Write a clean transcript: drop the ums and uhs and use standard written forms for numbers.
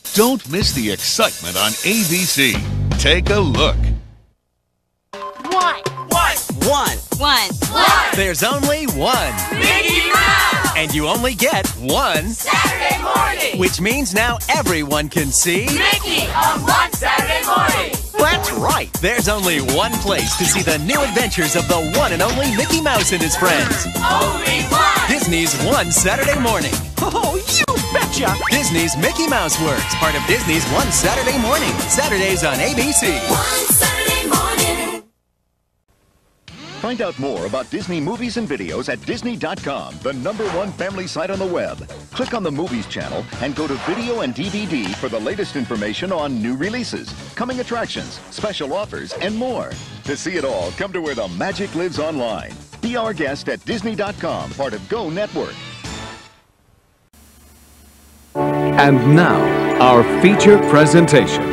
Don't miss the excitement on ABC. Take a look. One. There's only one. Mickey Mouse! And you only get one. Saturday morning! Which means now everyone can see Mickey on one Saturday morning! That's right. There's only one place to see the new adventures of the one and only Mickey Mouse and his friends. Only one! Disney's One Saturday Morning. Oh, you betcha! Disney's Mickey Mouse Works, part of Disney's One Saturday Morning. Saturdays on ABC. One Saturday morning! Find out more about Disney movies and videos at Disney.com, the #1 family site on the web. Click on the Movies channel and go to Video and DVD for the latest information on new releases, coming attractions, special offers, and more. To see it all, come to where the magic lives online. Be our guest at Disney.com, part of Go Network. And now, our feature presentation.